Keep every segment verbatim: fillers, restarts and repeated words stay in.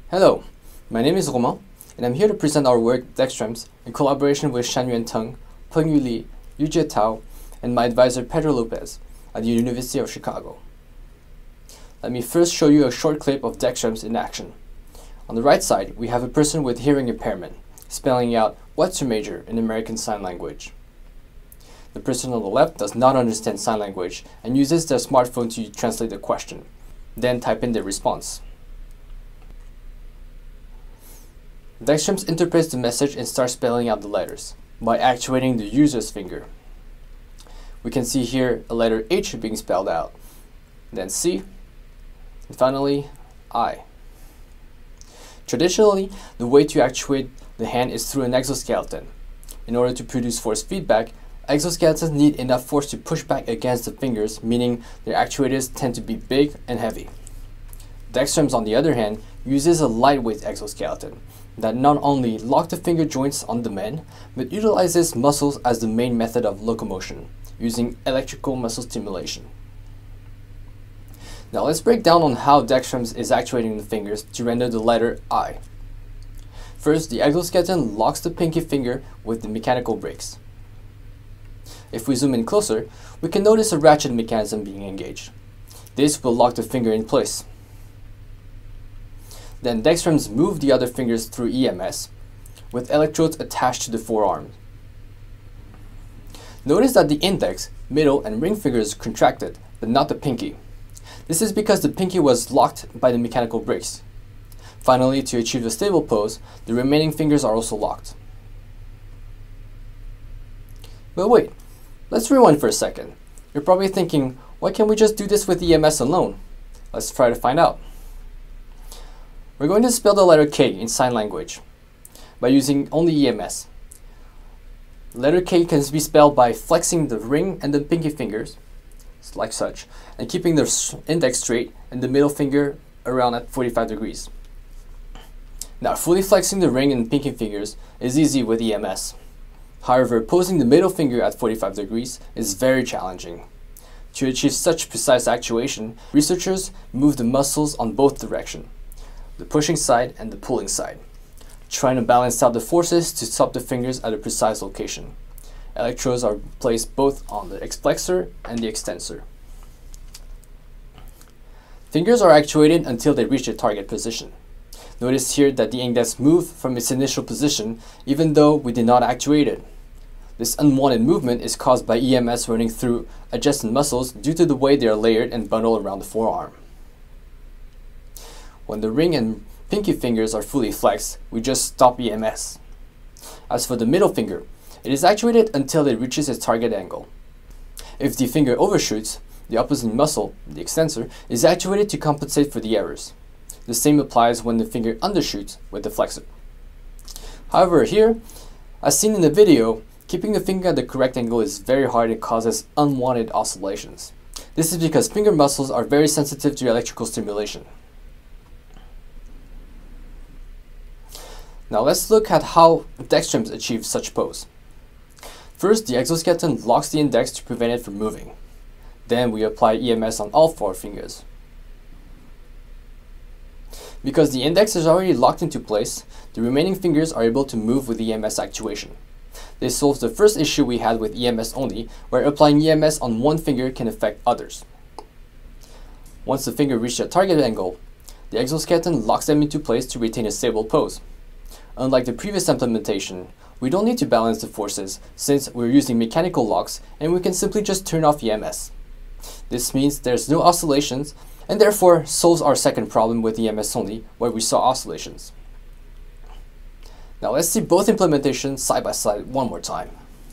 Hello, my name is Romain, and I'm here to present our work DextrEMS in collaboration with Shan-Yuan Teng, Pengyu Li, Yujie, and my advisor Pedro Lopes at the University of Chicago. Let me first show you a short clip of DextrEMS in action. On the right side, we have a person with hearing impairment, spelling out "What's your major?" in American Sign Language. The person on the left does not understand sign language and uses their smartphone to translate the question, then type in their response. DextrEMS interprets the message and starts spelling out the letters by actuating the user's finger. We can see here a letter H being spelled out, then C, and finally I. Traditionally, the way to actuate the hand is through an exoskeleton. In order to produce force feedback, exoskeletons need enough force to push back against the fingers, meaning their actuators tend to be big and heavy. DextrEMS, on the other hand, uses a lightweight exoskeleton that not only locks the finger joints on demand, but utilizes muscles as the main method of locomotion, using electrical muscle stimulation. Now let's break down on how DextrEMS is actuating the fingers to render the letter I. First, the exoskeleton locks the pinky finger with the mechanical brakes. If we zoom in closer, we can notice a ratchet mechanism being engaged. This will lock the finger in place. Then DextrEMS move the other fingers through E M S, with electrodes attached to the forearm. Notice that the index, middle, and ring fingers contracted, but not the pinky. This is because the pinky was locked by the mechanical brakes. Finally, to achieve a stable pose, the remaining fingers are also locked. But wait, let's rewind for a second. You're probably thinking, why can't we just do this with E M S alone? Let's try to find out. We're going to spell the letter K in sign language by using only E M S. Letter K can be spelled by flexing the ring and the pinky fingers, like such, and keeping the index straight and the middle finger around at forty-five degrees. Now, fully flexing the ring and pinky fingers is easy with E M S. However, posing the middle finger at forty-five degrees is very challenging. To achieve such precise actuation, researchers move the muscles on both directions, the pushing side and the pulling side, trying to balance out the forces to stop the fingers at a precise location. Electrodes are placed both on the explexor and the extensor. Fingers are actuated until they reach their target position. Notice here that the index moved from its initial position even though we did not actuate it. This unwanted movement is caused by E M S running through adjacent muscles due to the way they are layered and bundled around the forearm. When the ring and pinky fingers are fully flexed, we just stop E M S. As for the middle finger, it is actuated until it reaches its target angle. If the finger overshoots, the opposing muscle, the extensor, is actuated to compensate for the errors. The same applies when the finger undershoots with the flexor. However, here, as seen in the video, keeping the finger at the correct angle is very hard and causes unwanted oscillations. This is because finger muscles are very sensitive to electrical stimulation. Now let's look at how DextrEMS achieves such pose. First, the exoskeleton locks the index to prevent it from moving. Then we apply E M S on all four fingers. Because the index is already locked into place, the remaining fingers are able to move with E M S actuation. This solves the first issue we had with E M S only, where applying E M S on one finger can affect others. Once the finger reaches a target angle, the exoskeleton locks them into place to retain a stable pose. Unlike the previous implementation, we don't need to balance the forces since we're using mechanical locks and we can simply just turn off E M S. This means there's no oscillations and therefore solves our second problem with E M S only, where we saw oscillations. Now let's see both implementations side by side one more time.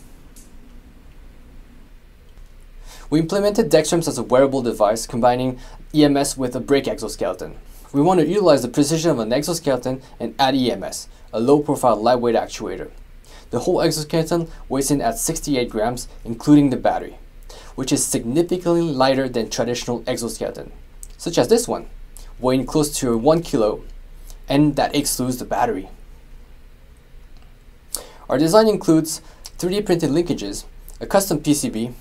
We implemented DextrEMS as a wearable device combining E M S with a brake exoskeleton. We want to utilize the precision of an exoskeleton and add E M S, a low-profile lightweight actuator. The whole exoskeleton weighs in at sixty-eight grams, including the battery, which is significantly lighter than traditional exoskeleton, such as this one, weighing close to one kilo, and that excludes the battery. Our design includes three D printed linkages, a custom P C B,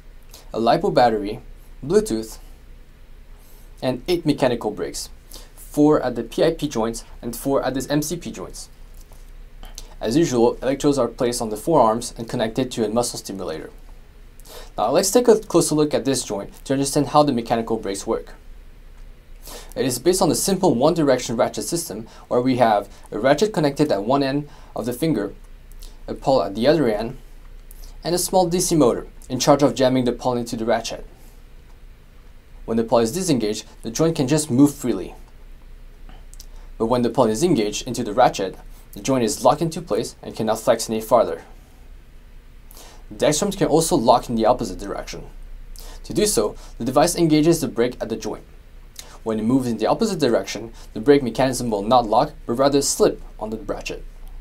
a LiPo battery, Bluetooth, and eight mechanical brakes. four at the P I P joints, and four at the M C P joints. As usual, electrodes are placed on the forearms and connected to a muscle stimulator. Now let's take a closer look at this joint to understand how the mechanical brakes work. It is based on a simple one-direction ratchet system where we have a ratchet connected at one end of the finger, a pawl at the other end, and a small D C motor in charge of jamming the pawl into the ratchet. When the pawl is disengaged, the joint can just move freely. But when the pawl is engaged into the ratchet, the joint is locked into place and cannot flex any farther. DextrEMS can also lock in the opposite direction. To do so, the device engages the brake at the joint. When it moves in the opposite direction, the brake mechanism will not lock, but rather slip on the ratchet.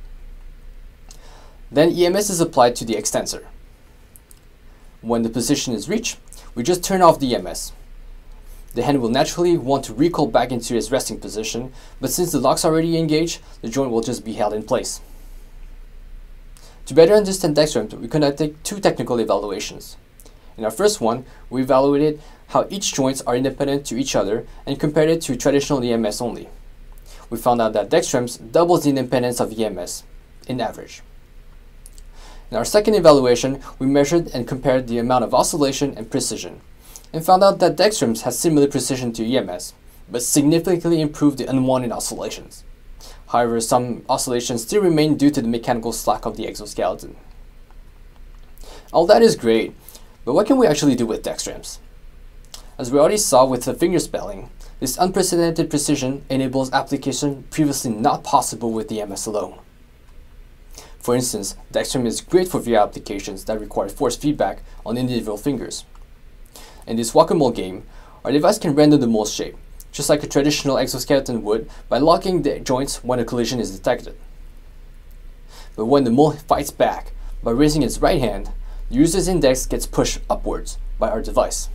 Then E M S is applied to the extensor. When the position is reached, we just turn off the E M S. The hand will naturally want to recoil back into its resting position, but since the lock's already engaged, the joint will just be held in place. To better understand DextrEMS, we conducted two technical evaluations. In our first one, we evaluated how each joints are independent to each other and compared it to traditional E M S only. We found out that DextrEMS doubles the independence of E M S, in average. In our second evaluation, we measured and compared the amount of oscillation and precision, and found out that DextrEMS has similar precision to E M S, but significantly improved the unwanted oscillations. However, some oscillations still remain due to the mechanical slack of the exoskeleton. All that is great, but what can we actually do with DextrEMS? As we already saw with the fingerspelling, this unprecedented precision enables application previously not possible with E M S alone. For instance, DextrEMS is great for V R applications that require force feedback on individual fingers. In this whack-a-mole game, our device can render the mole shape, just like a traditional exoskeleton would, by locking the joints when a collision is detected. But when the mole fights back by raising its right hand, the user's index gets pushed upwards by our device.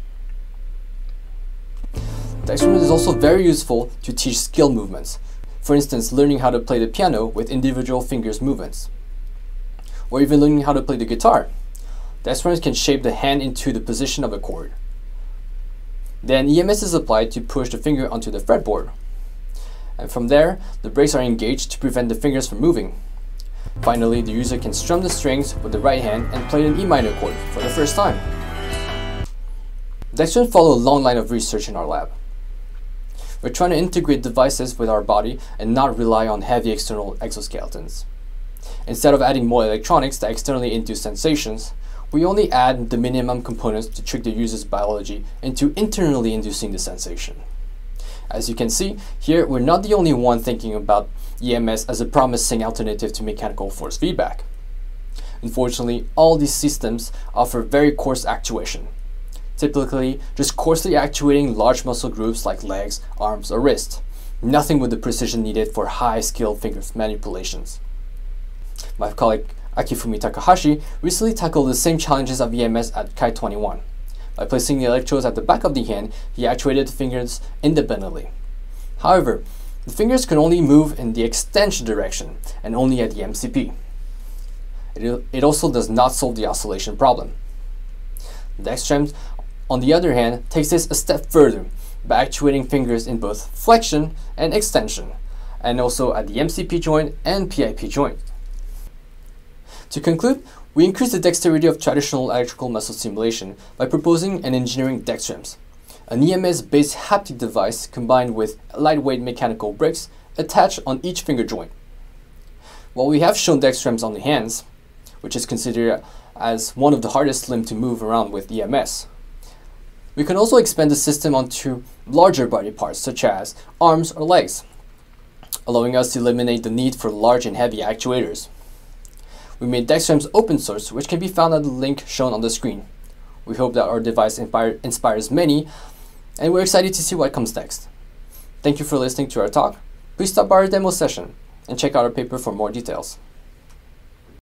DextrEMS is also very useful to teach skill movements, for instance learning how to play the piano with individual fingers movements, or even learning how to play the guitar. DextrEMS can shape the hand into the position of a chord. Then E M S is applied to push the finger onto the fretboard. And from there, the brakes are engaged to prevent the fingers from moving. Finally, the user can strum the strings with the right hand and play an E minor chord for the first time. DextrEMS follow a long line of research in our lab. We're trying to integrate devices with our body and not rely on heavy external exoskeletons. Instead of adding more electronics that externally induce sensations, we only add the minimum components to trick the user's biology into internally inducing the sensation. As you can see, here we're not the only one thinking about E M S as a promising alternative to mechanical force feedback. Unfortunately, all these systems offer very coarse actuation, typically just coarsely actuating large muscle groups like legs, arms, or wrists, nothing with the precision needed for high-skill finger manipulations. My colleague Akifumi Takahashi recently tackled the same challenges of E M S at K twenty-one. By placing the electrodes at the back of the hand, he actuated the fingers independently. However, the fingers could only move in the extension direction and only at the M C P. It, it also does not solve the oscillation problem. DextrEMS, on the other hand, takes this a step further by actuating fingers in both flexion and extension, and also at the M C P joint and P I P joint. To conclude, we increase the dexterity of traditional electrical muscle stimulation by proposing and engineering DextrEMS, an E M S-based haptic device combined with lightweight mechanical brakes attached on each finger joint. While we have shown DextrEMS on the hands, which is considered as one of the hardest limbs to move around with E M S, we can also expand the system onto larger body parts such as arms or legs, allowing us to eliminate the need for large and heavy actuators. We made DextrEMS open source, which can be found at the link shown on the screen. We hope that our device inspire, inspires many, and we're excited to see what comes next. Thank you for listening to our talk. Please stop by our demo session and check out our paper for more details.